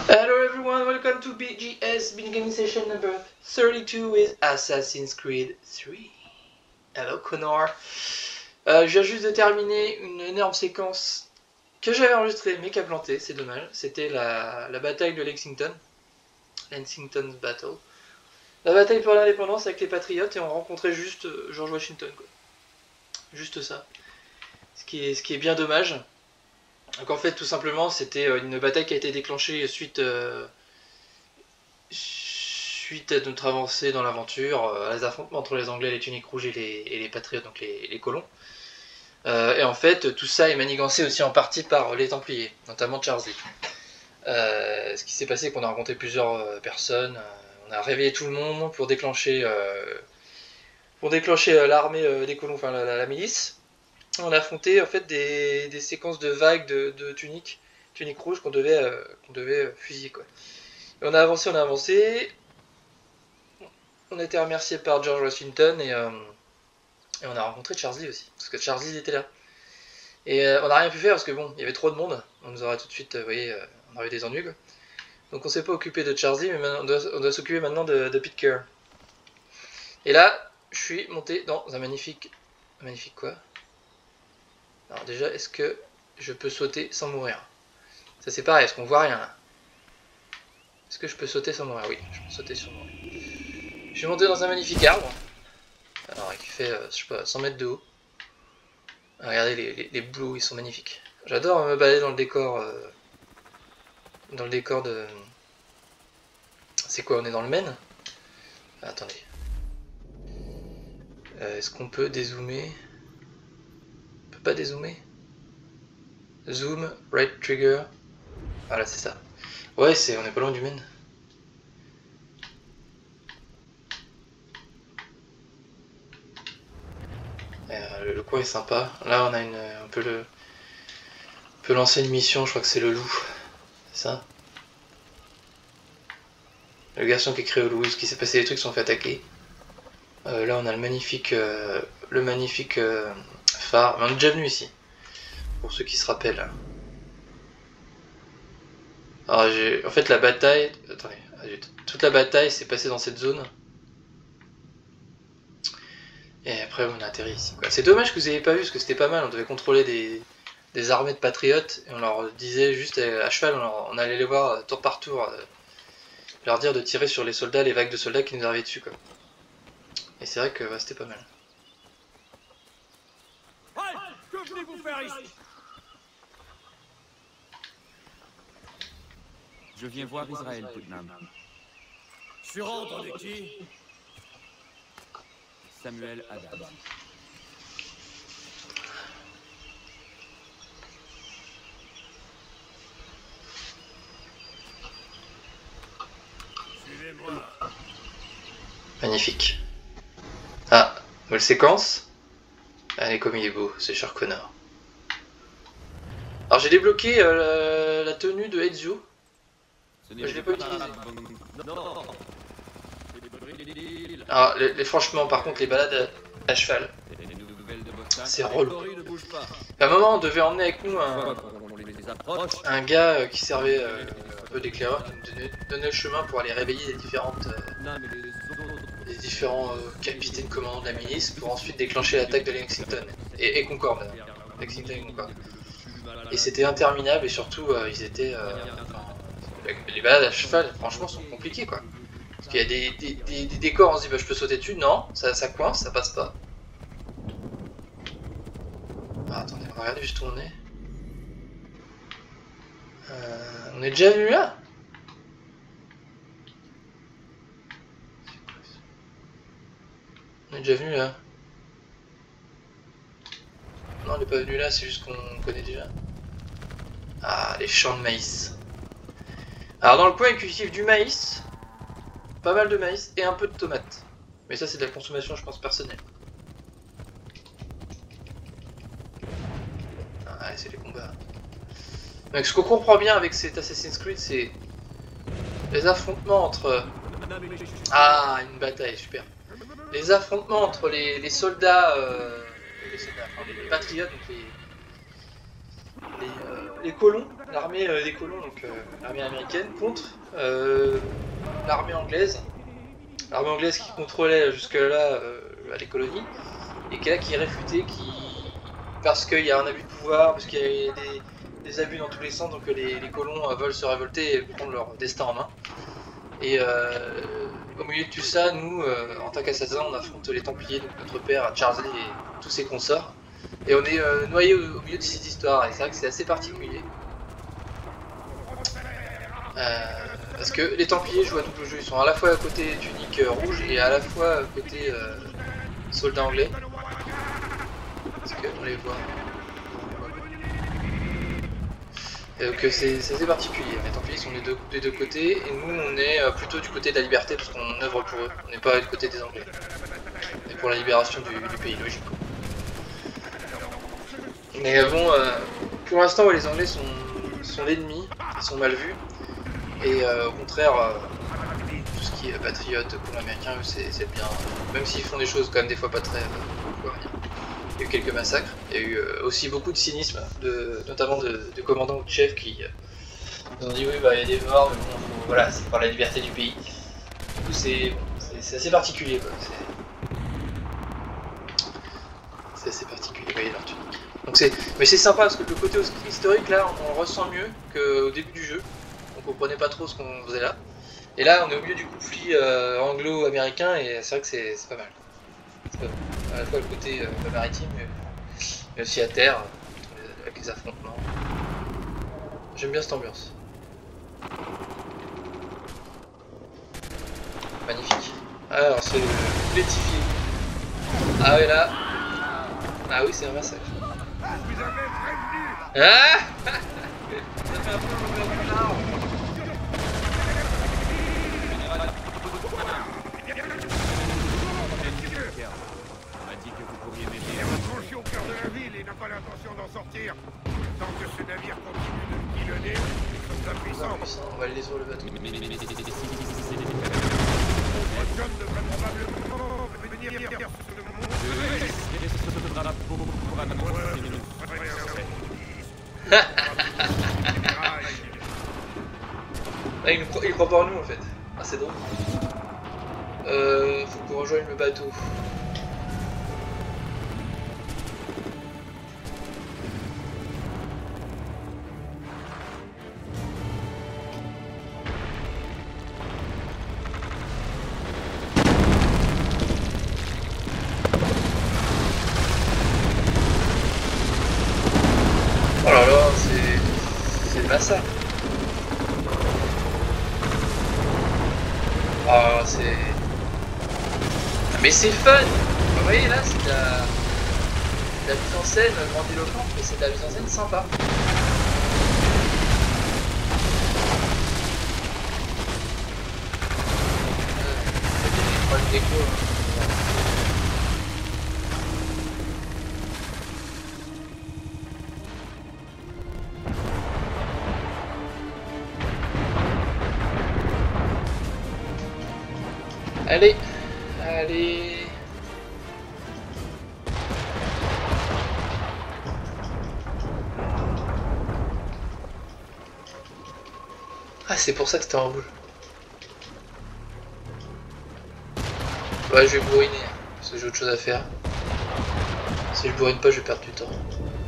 Hello everyone, welcome to BGS Bin Gaming Session number 32 with Assassin's Creed 3. Hello Connor. Je viens juste de terminer une énorme séquence que j'avais enregistrée mais qui a planté, c'est dommage. C'était la bataille de Lexington. Lexington's Battle. La bataille pour l'indépendance avec les Patriotes et on rencontrait juste George Washington, quoi. Juste ça. Ce qui est bien dommage. Donc en fait tout simplement c'était une bataille qui a été déclenchée suite à notre avancée dans l'aventure, les affrontements entre les Anglais, les tuniques rouges et les Patriotes, donc les colons. Et en fait tout ça est manigancé aussi en partie par les Templiers, notamment Charles Lee. Ce qui s'est passé c'est qu'on a rencontré plusieurs personnes, on a réveillé tout le monde pour déclencher l'armée des colons, enfin la milice. On a affronté en fait des séquences de vagues de tuniques rouges qu'on devait fusiller, quoi. Et on a avancé, on a été remercié par George Washington et on a rencontré Charles Lee aussi, parce que Charles Lee était là. Et on n'a rien pu faire parce que bon, il y avait trop de monde, on nous aurait tout de suite, vous voyez, on aurait eu des ennuis, quoi. Donc on s'est pas occupé de Charles Lee, mais maintenant, on doit s'occuper maintenant de Pitcairn. Et là, je suis monté dans un magnifique quoi? Alors déjà, est-ce que je peux sauter sans mourir? Ça c'est pareil, est-ce qu'on voit rien là? Est-ce que je peux sauter sans mourir? Oui, je peux sauter sans mourir. Je suis monté dans un magnifique arbre. Alors qui fait, je sais pas, 100 mètres de haut. Regardez les bouleaux, ils sont magnifiques. J'adore me balader dans le décor. De... C'est quoi, on est dans le Maine? Ah, attendez. Est-ce qu'on peut dézoomer? On peut pas dézoomer? Zoom, right trigger. Ah là c'est ça. Ouais, on est pas loin du Maine. Le coin est sympa. Là on a on peut lancer une mission, je crois que c'est le loup. C'est ça? Le garçon qui est créé au loup, ce qui s'est passé, les trucs sont fait attaquer. Là on a le magnifique phare. Mais on est déjà venu ici. Pour ceux qui se rappellent. Alors en fait la bataille. Attendez, toute la bataille s'est passée dans cette zone. Et après on a atterri ici. C'est dommage que vous n'ayez pas vu parce que c'était pas mal, on devait contrôler des armées de patriotes et on leur disait juste à cheval, on allait les voir tour par tour, leur dire de tirer sur les soldats, les vagues de soldats qui nous arrivaient dessus, quoi. Et c'est vrai que c'était pas mal. Que venez-vous faire ici? Je viens voir Israël, Putnam. Sur ordre de qui? Samuel Adams. Suivez-moi. Magnifique. Ah, nouvelle séquence. Allez, comme il est beau, c'est cher Connor. Alors j'ai débloqué la tenue de Ezio. Je l'ai pas utilisé. Alors franchement, par contre, les balades à cheval, c'est relou. À un moment, on devait emmener avec nous un gars qui servait un peu d'éclaireur, qui nous donnait le chemin pour aller réveiller les différents capitaines commandants de la milice pour ensuite déclencher l'attaque de Lexington et Concorde. Lexington et Concorde. Et c'était interminable et surtout ils étaient les balades à cheval franchement sont compliquées, quoi. Parce qu'il y a des décors, on se dit bah je peux sauter dessus, non, ça coince, ça passe pas. Ah, attendez, on va regarder juste où on est. On est déjà venu là? On est déjà venu là? Non, on n'est pas venu là, c'est juste qu'on connaît déjà. Ah, les champs de maïs. Alors dans le coin, ils cultivent du maïs, pas mal de maïs et un peu de tomates. Mais ça c'est de la consommation, je pense, personnelle. Ah, c'est les combats. Donc ce qu'on comprend bien avec cet Assassin's Creed, c'est les affrontements entre... Ah, une bataille, super. Les affrontements entre les soldats, enfin, les patriotes, donc les colons, l'armée des colons, donc l'armée américaine, contre l'armée anglaise. L'armée anglaise qui contrôlait jusque-là les colonies, et qui est réfutée, parce qu'il y a un abus de pouvoir, parce qu'il y a des abus dans tous les sens, donc les colons veulent se révolter et prendre leur destin en main. Et au milieu de tout ça, nous, en tant qu'assassins, on affronte les Templiers, donc notre père Charlie et tous ses consorts. Et on est noyé au milieu de cette histoire, et c'est vrai que c'est assez particulier. Parce que les Templiers jouent à double jeu, ils sont à la fois à côté tunique rouge et à la fois à côté soldats anglais. Parce qu'on les voit. Et donc c'est assez particulier, les Templiers sont des deux côtés, et nous on est plutôt du côté de la liberté parce qu'on œuvre pour eux, on n'est pas du côté des Anglais. On est pour la libération du pays, logique. Mais bon, pour l'instant les Anglais sont l'ennemi, ils sont mal vus, et au contraire, tout ce qui est patriote, colons américains, c'est bien, même s'ils font des choses quand même des fois pas très... Il y a eu quelques massacres, il y a eu aussi beaucoup de cynisme, notamment de commandants ou de chefs qui nous ont dit oui bah il y a des morts mais bon voilà c'est par la liberté du pays. Du coup c'est assez particulier quoi. C'est assez particulier, vous voyez leur tunique. Donc mais c'est sympa parce que le côté historique là on le ressent mieux qu'au début du jeu. On comprenait pas trop ce qu'on faisait là. Et là on est au milieu du conflit anglo-américain et c'est vrai que c'est pas mal. À la fois le côté maritime mais aussi à terre avec les affrontements. J'aime bien cette ambiance. Magnifique. Alors c'est le L'étifié. Ah ouais là. Ah oui c'est un massacre. Ah ça fait un peu le l'arbre. Au cœur de la ville et n'a pas l'intention d'en sortir. Tant que ce navire continue de pilonner, ils sont impuissants. On va aller sur le bateau. John devrait probablement venir sur le Ah, il croit pas en nous en fait. Ah c'est drôle. Faut qu'on rejoigne le bateau. Oh là là, c'est le massacre. Oh, c'est... Ah, mais c'est fun. Vous voyez là, c'est de la mise en scène grandiloquente, mais c'est de la mise en scène sympa. Déco. Allez, allez. Ah, c'est pour ça que c'était en rouge. Ouais, je vais bourriner, parce que j'ai autre chose à faire. Si je bourrine pas, je vais perdre du temps.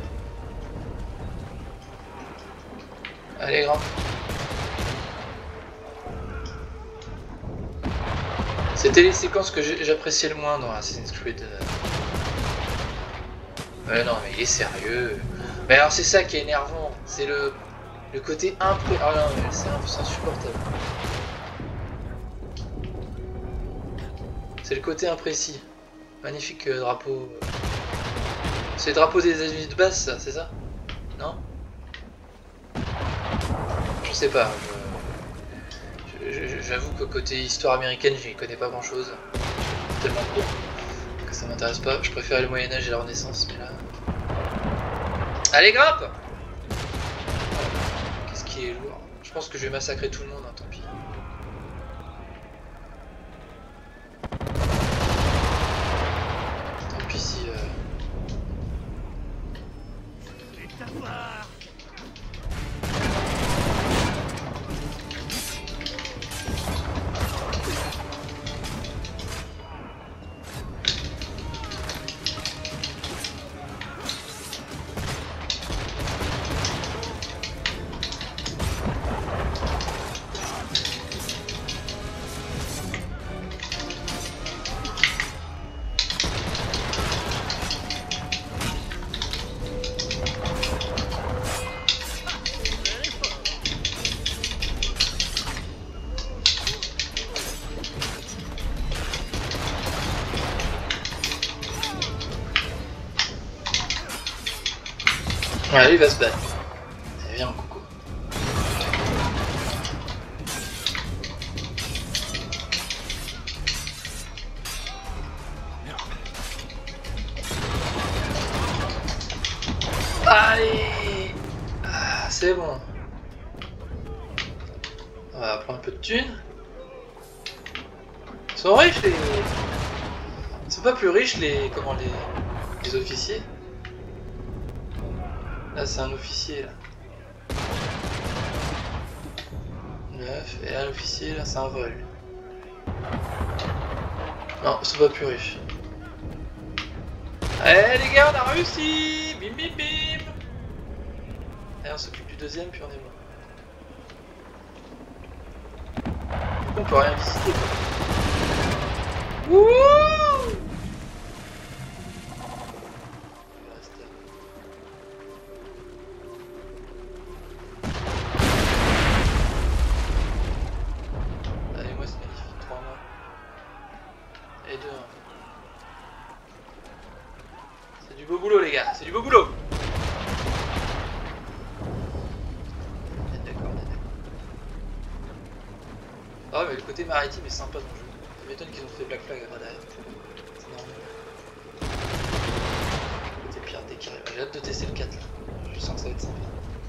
Allez, grand. C'était les séquences que j'appréciais le moins dans Assassin's Creed. Ouais, non, mais il est sérieux. Mais alors, c'est ça qui est énervant. C'est le côté impré... Ah non, mais c'est insupportable. C'est le côté imprécis. Magnifique drapeau. C'est le drapeau des États-Unis de base, ça, c'est ça? Non? Je sais pas. J'avoue que côté histoire américaine, j'y connais pas grand chose. C'est tellement court que ça m'intéresse pas. Je préfère le Moyen-Âge et la Renaissance, mais là. Allez, grimpe! Qu'est-ce qui est lourd? Je pense que je vais massacrer tout le monde, hein, tant pis. Tant pis si. Ouais, lui il va se battre. Allez, viens, coucou. Allez, ah, c'est bon. On va prendre un peu de thunes. Ils sont riches les... Ils sont pas plus riches les... Comment les officiers. Là c'est un officier là. 9 et un officier là c'est un vol. Non, ils sont pas plus riches. Allez les gars, on a réussi. Bim bim bim. Allez, on s'occupe du deuxième puis on est bon. Du coup on peut rien visiter quoi. Wouhou. Allez moi c'est magnifique, 3 mois. Et 2 1. C'est du beau boulot les gars, c'est du beau boulot. Ah ouais, mais le côté maritime est sympa dans le jeu. Ça m'étonne qu'ils ont fait Black Flag derrière. C'est normal. Le côté pirate des Caraïbes. J'ai hâte de tester le 4 là. Je sens que ça va être sympa.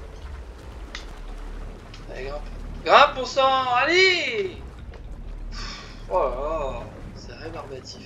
Allez, grimpe. Grimpe, bon sang, allez. Oh là là, c'est rébarbatif.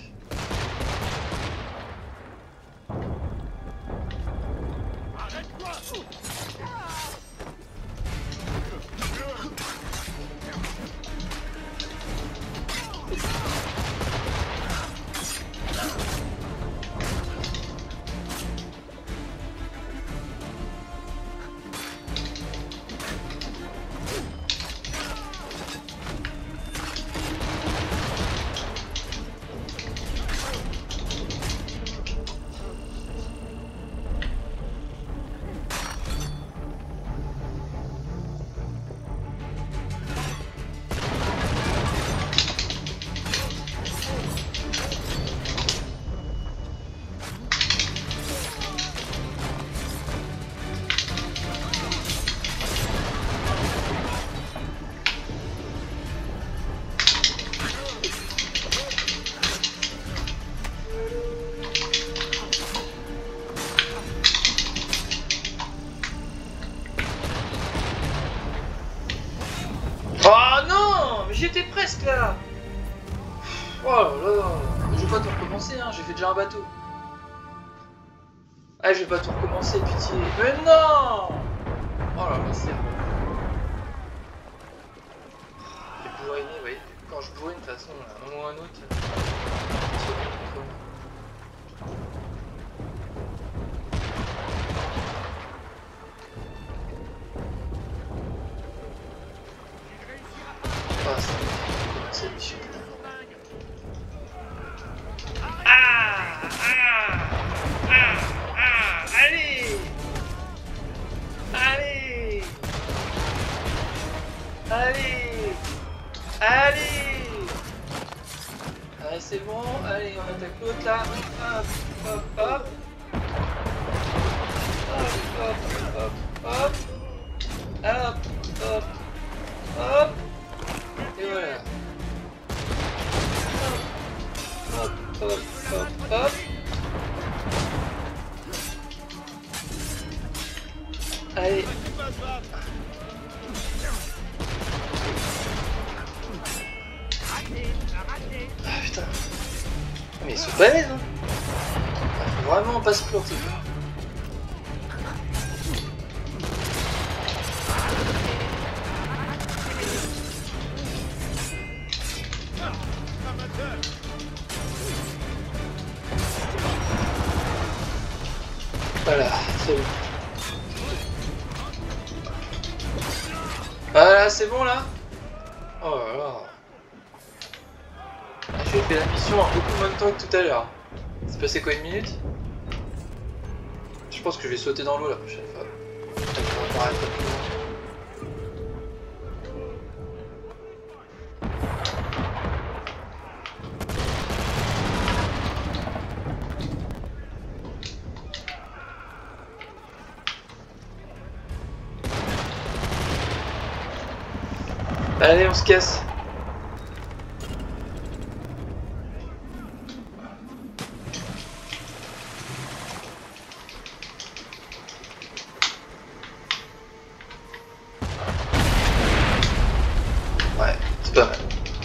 J'étais presque là. Oh là là. Je vais pas tout recommencer, hein. J'ai fait déjà un bateau. Ah, je vais pas tout recommencer, pitié. Mais non. Oh là là, c'est... J'ai bourriné, vous voyez. Quand je bourrine, de toute façon, à un moment ou à un autre... Ah, c'est une mission. Allez. Allez. Allez. Allez. Allez, c'est bon. Allez, on attaque l'autre là. Hop, hop, hop. Hop, hop, hop, hop. Hop, hop, hop. Et voilà. Hop, hop, hop, hop. Allez. Ah putain. Mais ils sont balèzes, hein. Faut vraiment pas se planter. Voilà, c'est bon. Voilà, c'est bon là. Oh là là. J'ai fait la mission en beaucoup moins de temps que tout à l'heure. C'est passé quoi, 1 minute? Je pense que je vais sauter dans l'eau la prochaine fois. Allez, on se casse. Ouais, c'est pas mal.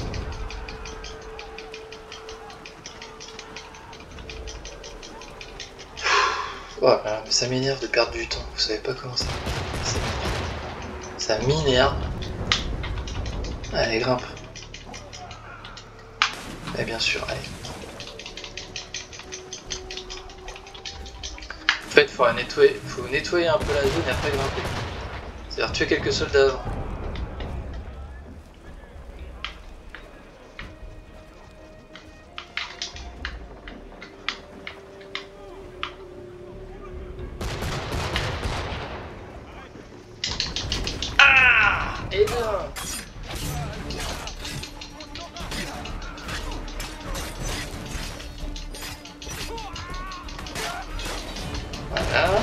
Oh, mais ça m'énerve de perdre du temps, vous savez pas comment ça. Ça m'énerve. Allez, grimpe. Et bien sûr, allez. En fait, faut nettoyer un peu la zone et après grimper. C'est-à-dire tuer quelques soldats avant. Ah! Et bien. Voilà.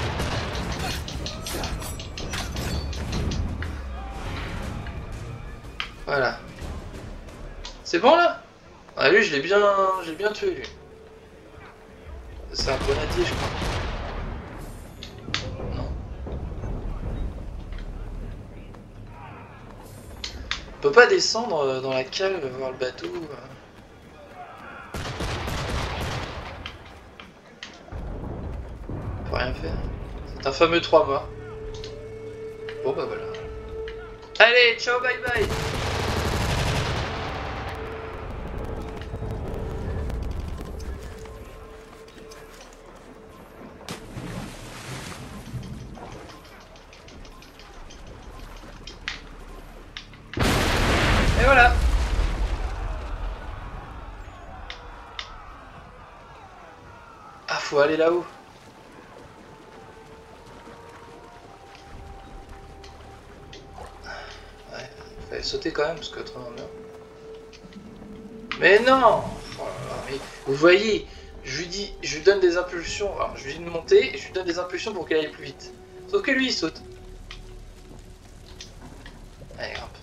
Voilà. C'est bon là? Ah lui je l'ai bien tué lui. C'est un grenadier je crois. Non. On peut pas descendre dans la cale voir le bateau. Faut rien faire. C'est un fameux 3 morts. Bon bah voilà. Allez, ciao, bye bye. Et voilà. Ah, faut aller là-haut. Ouais, fallait sauter quand même, parce qu'autrement, non. Mais non! Oh là là, mais vous voyez, je lui donne des impulsions, alors je lui dis de monter, et je lui donne des impulsions pour qu'elle aille plus vite. Sauf que lui, il saute. Allez, grimpe.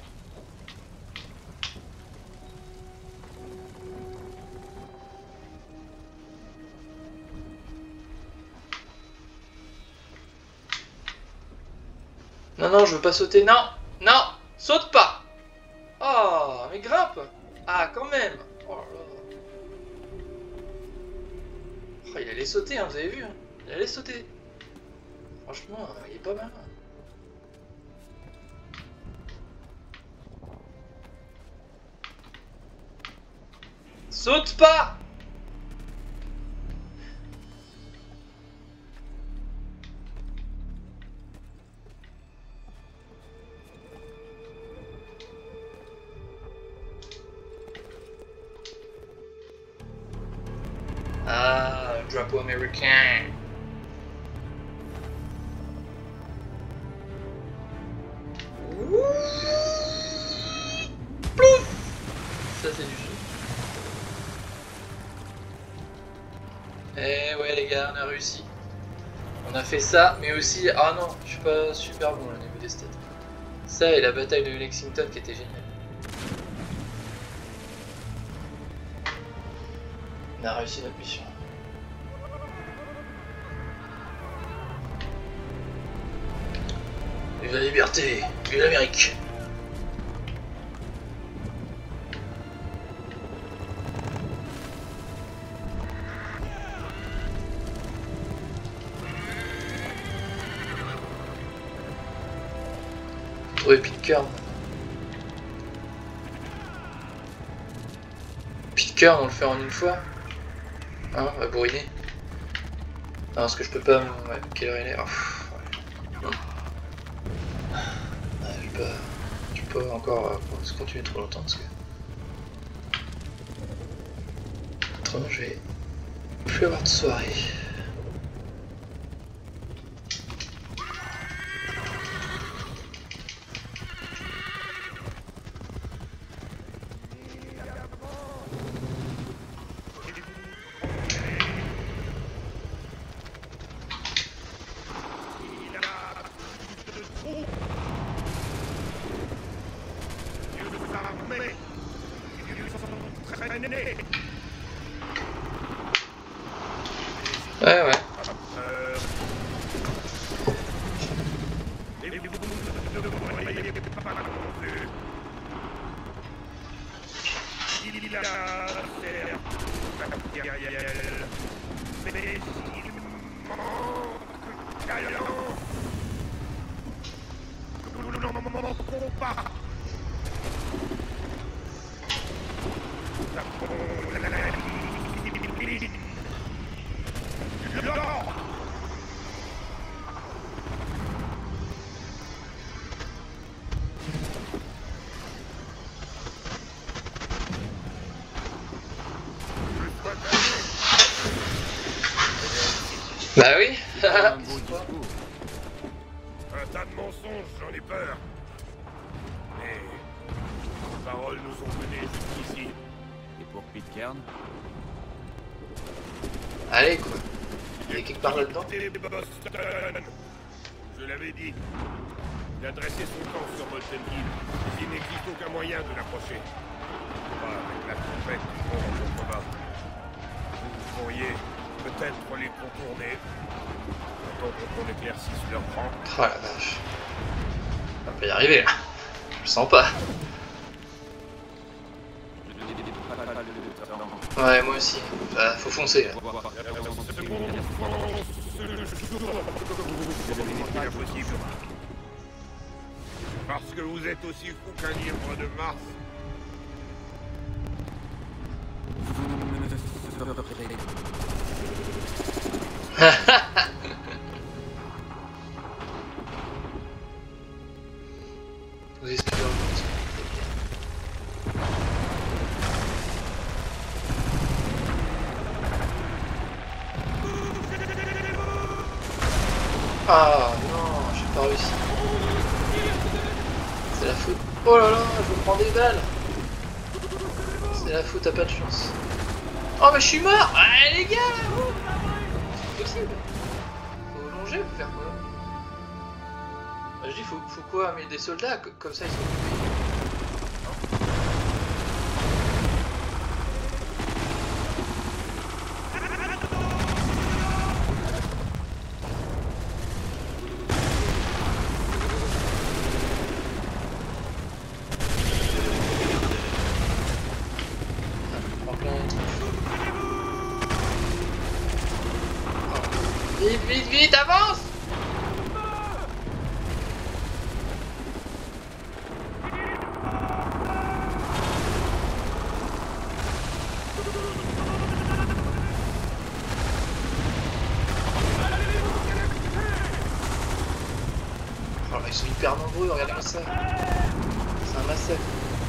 Non, non, je veux pas sauter, non! Non! Saute pas! Oh, mais grimpe! Ah, quand même! Oh là là. Oh, il allait sauter, hein, vous avez vu? Hein, il allait sauter. Franchement, il est pas mal. Saute pas! Ah, drapeau américain. Plouf! Ça c'est du jeu. Eh ouais les gars, on a réussi. On a fait ça, mais aussi... Ah non, je suis pas super bon là, au niveau des stats. Ça et la bataille de Lexington qui était géniale. On a réussi notre mission. Vive la liberté, vive l'Amérique. Trouver Pitcairn. Pitcairn, on le fait en une fois. Hein, on va bourriner. Non, parce que je peux pas... Ouais, quelle heure il est? Oh, ouais. Ouais, je peux pas encore continuer trop longtemps parce que... Autrement, je vais plus avoir de soirée. condamné. Ouais, ouais. Et vous ne voyez pas non plus. Il a certes matériel, mais il manque talent. Nous n'en manquons pas. Nous avons la discipline. L'ordre. Bah oui. Un beau discours. Un tas de mensonges, j'en ai peur. Mais les paroles nous ont menés jusqu'ici. Et pour Pitcairn, Allez quoi. Il y a quelque part là-dedans. Boston. Je l'avais dit. Il a dressé son camp sur Molten Hill. Mais il n'existe aucun moyen de l'approcher. Pas avec la tempête du vent en contrebas. Vous pourriez peut-être les contourner. Attendons qu'on éclaircisse leur rang. Oh la vache. On peut y arriver là. Je le sens pas. Ouais, moi aussi. Bah, faut foncer là. Impossible. Parce que vous êtes aussi fou qu'un livre de Mars. Vous excusez moi. Ah non, j'ai pas réussi. C'est la faute. Oh là là, je me prends des balles. C'est la faute, t'as pas de chance. Oh mais je suis mort. Ah les gars, c'est possible. Faut longer, faut faire quoi? Bah, je dis faut quoi? Mais des soldats comme ça ils sont occupés. Vite, vite, vite, avance! Oh là, ils sont hyper nombreux, regardez-moi ça. C'est un massacre.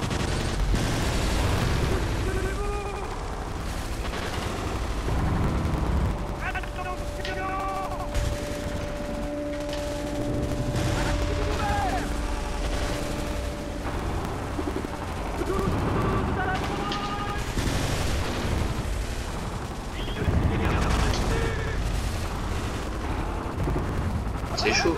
C'est chaud.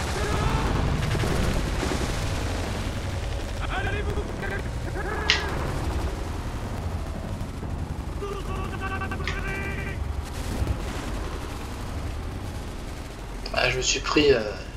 Ah, je me suis pris...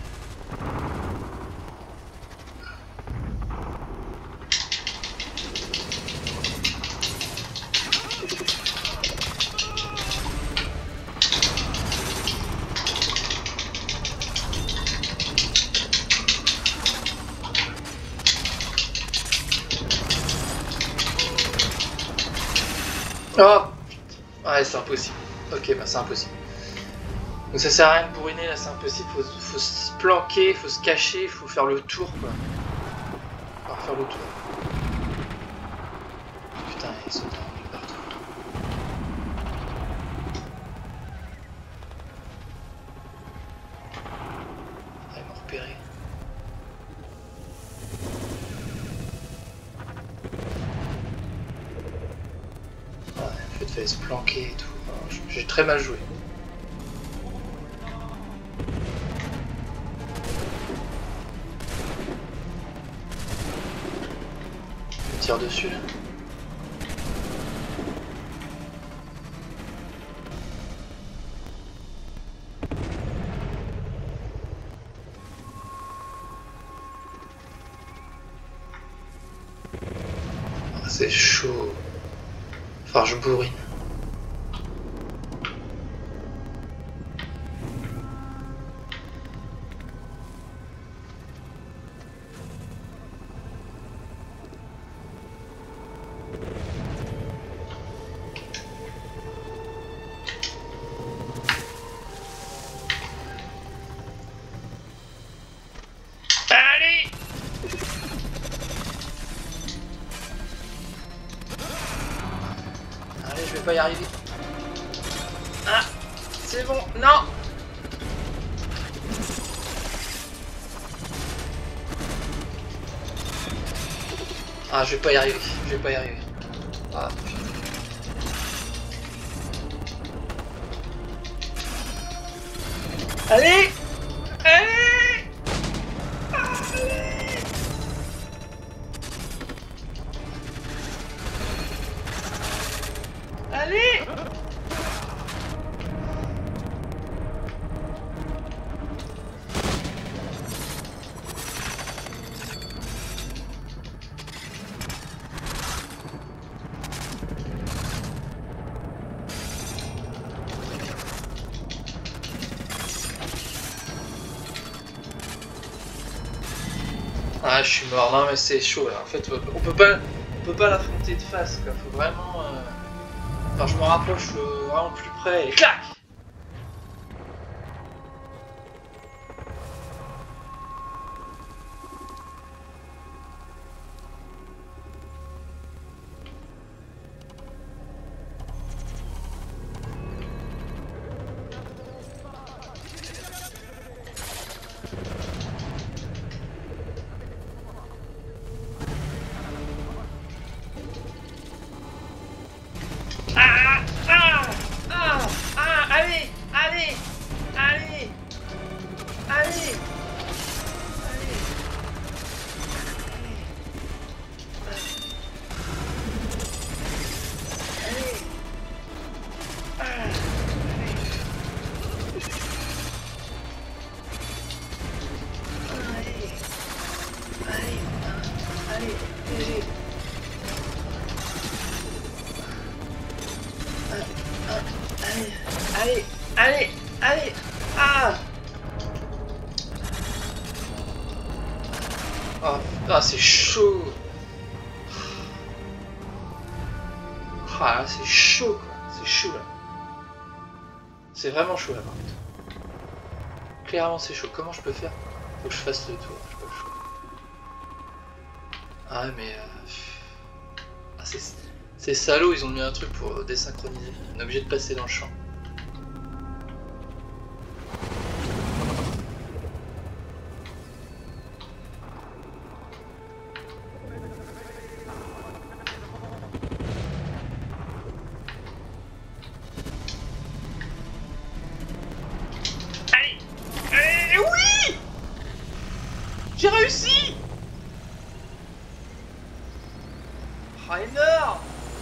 Oh! Ouais, c'est impossible. Ok, bah c'est impossible. Donc ça sert à rien de bourriner, là c'est impossible. Faut se planquer, faut se cacher, faut faire le tour quoi. Faut faire le tour. Putain, ils sont de partout. Ah, ils m'ont repéré. Ouais, en fait, fallait se planquer et tout. J'ai très mal joué. Je tire dessus là. c'est chaud. Enfin, je bourrine. Allez! Allez, je vais pas y arriver. Ah, c'est bon, non! Ah, je vais pas y arriver, je vais pas y arriver. Ah, putain. Allez! Allez! Allez! Allez! Ah, je suis mort. Non, mais c'est chaud là. En fait, on peut pas l'affronter de face. Quoi. Faut vraiment. Enfin, je me rapproche vraiment plus près et clac! Allez! Allez! Allez! Allez! Allez, allez, allez, ah! Oh, ah, c'est chaud! Ah, là, c'est chaud, quoi. C'est chaud, là. C'est vraiment chaud, là, par contre. Clairement, c'est chaud. Comment je peux faire? Faut que je fasse le tour. J'ai pas le choix. Ah, mais... Ah, c'est salaud, ils ont mis un truc pour désynchroniser. On est obligé de passer dans le champ. Allez! Allez! Oui! J'ai réussi! Ah, énorme!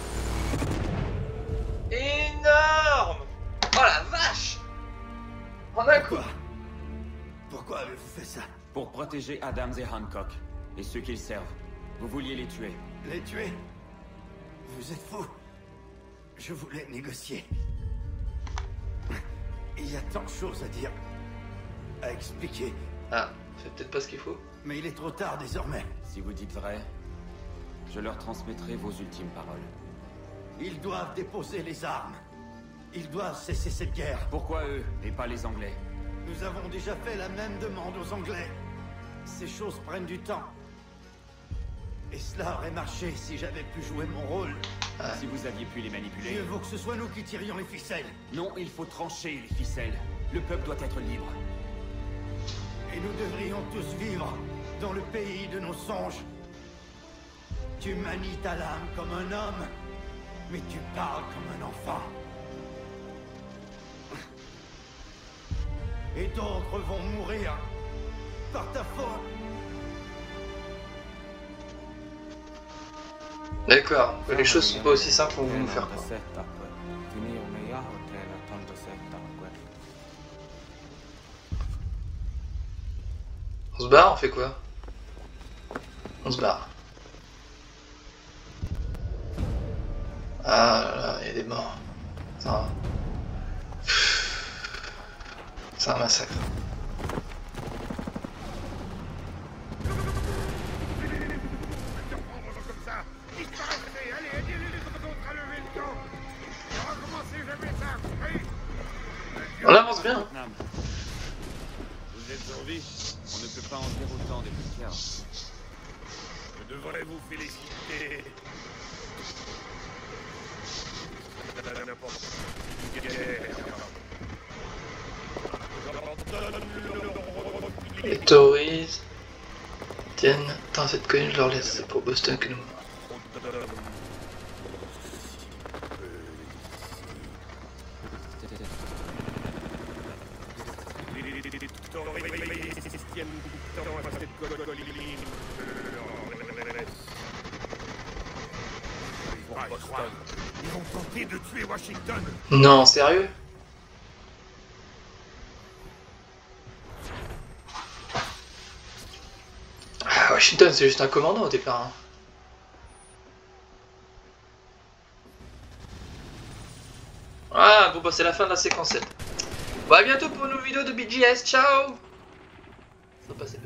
Énorme! Oh la vache! En un coup! Pourquoi avez-vous fait ça? Pour protéger Adams et Hancock, et ceux qu'ils servent. Vous vouliez les tuer. Les tuer? Vous êtes fous. Je voulais négocier. Il y a tant de choses à dire, à expliquer. Ah, c'est peut-être pas ce qu'il faut. Mais il est trop tard désormais. Si vous dites vrai, je leur transmettrai vos ultimes paroles. Ils doivent déposer les armes. Ils doivent cesser cette guerre. Pourquoi eux, et pas les Anglais? Nous avons déjà fait la même demande aux Anglais. Ces choses prennent du temps. Et cela aurait marché si j'avais pu jouer mon rôle. Si vous aviez pu les manipuler. Mieux vaut que ce soit nous qui tirions les ficelles. Non, il faut trancher les ficelles. Le peuple doit être libre. Et nous devrions tous vivre dans le pays de nos songes. Tu manies ta lame comme un homme, mais tu parles comme un enfant. Et d'autres vont mourir par ta faute. D'accord, les choses sont pas aussi simples qu'on veut nous faire croire. On se barre, on fait quoi? On se barre. Ah là là, il y a des morts. C'est un massacre. On avance bien. Hein. Nam, Vous êtes en vie? on ne peut pas en dire autant depuis Pierre. Je devrais vous féliciter. N'importe Les Tories tiennent tant cette connue, je leur laisse. C'est pour Boston que nous. Ils vont tenter de tuer Washington. Non, sérieux? Ah, Washington, c'est juste un commandant au départ. Hein. Ah, bon bah c'est la fin de la séquence 7. Bon, à bientôt pour une nouvelle vidéo de BGS, ciao. Ça va passer.